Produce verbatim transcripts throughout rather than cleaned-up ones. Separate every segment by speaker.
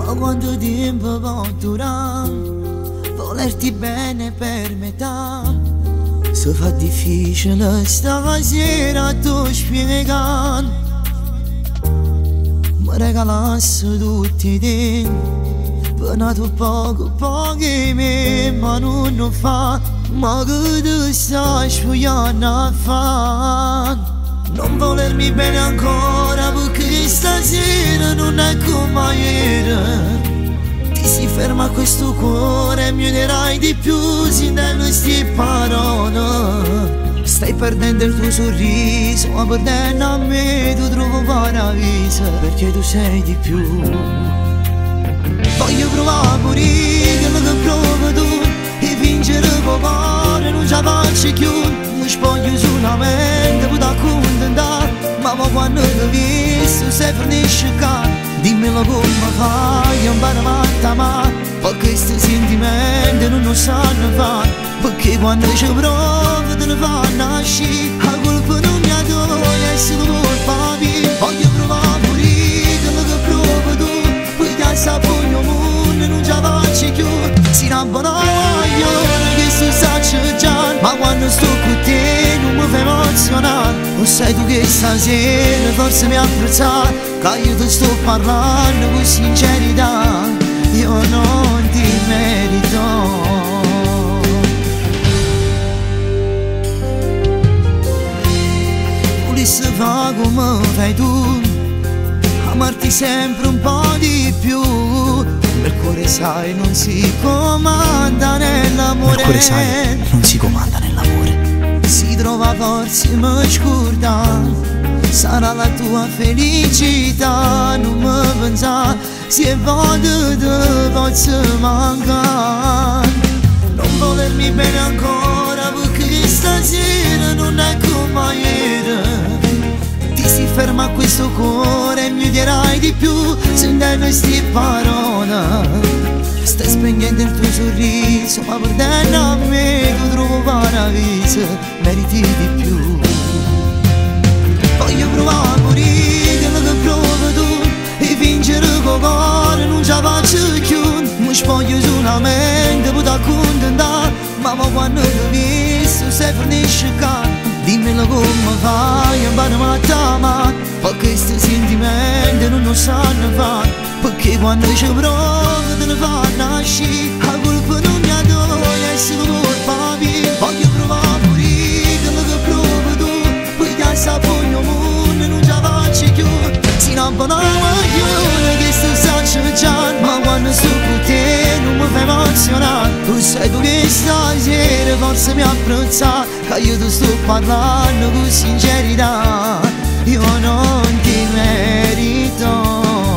Speaker 1: Ma quanto tempo può durare volerti bene per metà? Se fa difficile stasera tu spiegare, mi regalassi tutti i tempi, venuto poco pochi me, ma non lo fa. Ma che tu stai sfogliando a fare? Non volermi bene ancora perché stasera non è come ieri. Ti si ferma questo cuore e mi uderai di più se dai queste parole. Stai perdendo il tuo sorriso, ma perdendo a me tu trovo paradiso, perché tu sei di più. Voglio provare a morire quello che provi tu e vincere cuore, non ce la faccio più. Mi spoglio solamente per accontentare, ma quando ti visto sei fornisce qua. Dimmelo come fai, impara a t'amare, perché questi sentimenti non lo sanno fare. Perché quando ci provo te ne fanno nascere, la colpa non mi adora, è solo colpa mia. Voglio provare a morire quello che provi tu, poi ti assapogno mondo non ce la faccio più. Si innamora io che sto sacciando, ma quando sto con te non mi fai emozionare. Lo sai tu che stasera forse mi apprezzare, che io ti sto parlando con sincerità, io non ti merito. Volessi fare come fai tu, amarti sempre un po' di più. Il cuore sai non si comanda nell'amore.
Speaker 2: Il cuore sai non si comanda nell'amore.
Speaker 1: Si trova forse mi scorda, sarà la tua felicità. Non mi pensare se voglio te posso mancare. Non volermi bene ancora perché stasera non è come ieri. Ti si ferma questo cuore e mi udierai di più se dai queste parole. Stai spegnendo il tuo sorriso, ma perdendo a me tu trovo paradiso, meriti di più. Voglio provare a morire quello che provi tu e vincere con cuore non ce la faccio più. Mi spoglio solamente per accontentare, ma quando ti visto sei fornisce qua. Dimmelo come fai, impara a t'amare, perché questi sentimenti non lo sanno fare. Perché quando ci provo te ne fa nascere, la colpa non mi adora, è solo colpa mia. Voglio provare a morire quello che provi tu, poi ti assapogno mondo non ce la faccio più. Si innamora io che sto sacciando, ma quando sto con te non mi fai emozionare. Tu sai tu che stasera forse mi apprezza, che io ti sto parlando con sincerità, io non ti merito.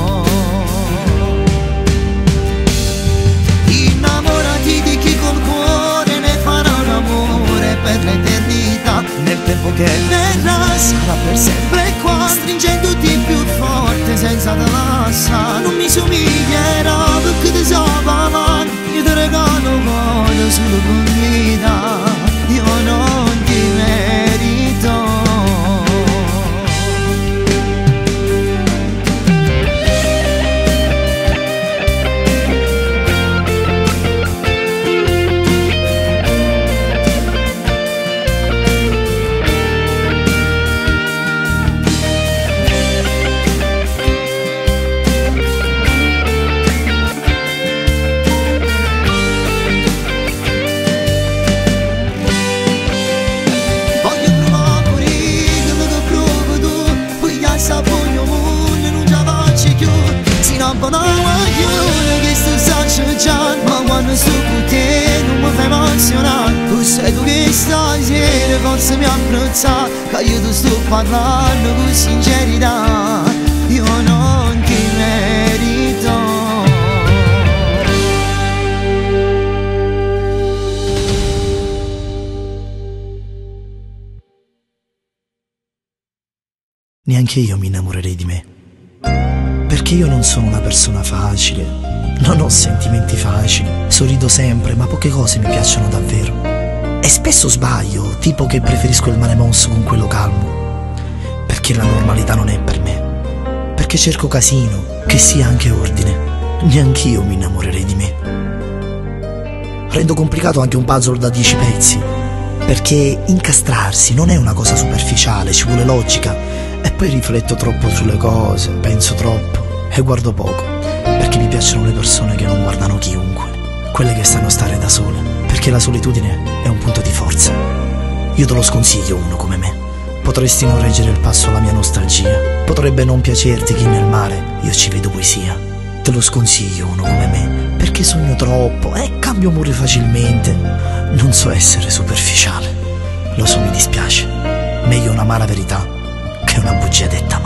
Speaker 1: Innamorati di chi col cuore ne farà un amore per l'eternità. Nel tempo che verrà sarà per sempre qua, stringendoti più forte senza te lasciare. Non mi somiglierà perché ti so parlare, io ti regalo cuore solo con vita, io non ti merito. Ma quando sto con te non mi fai emozionare. Tu sai tu che stasera forse mi apprezza, che io ti sto parlando con sincerità, io non ti merito.
Speaker 2: Neanche io mi innamorerei di me, perché io non sono una persona facile. Non ho sentimenti facili, sorrido sempre, ma poche cose mi piacciono davvero. E spesso sbaglio, tipo che preferisco il mare mosso con quello calmo, perché la normalità non è per me. Perché cerco casino, che sia anche ordine. neanch'io mi innamorerei di me. Rendo complicato anche un puzzle da dieci pezzi, perché incastrarsi non è una cosa superficiale, ci vuole logica. E poi rifletto troppo sulle cose, penso troppo e guardo poco, perché mi piacciono le persone che non guardano chiunque, quelle che stanno a stare da sole, perché la solitudine è un punto di forza. Io te lo sconsiglio uno come me. Potresti non reggere il passo alla mia nostalgia, potrebbe non piacerti chi nel mare io ci vedo poesia. Te lo sconsiglio uno come me, perché sogno troppo e cambio amore facilmente. Non so essere superficiale, lo so, mi dispiace. Meglio un'amara verità che una bugia detta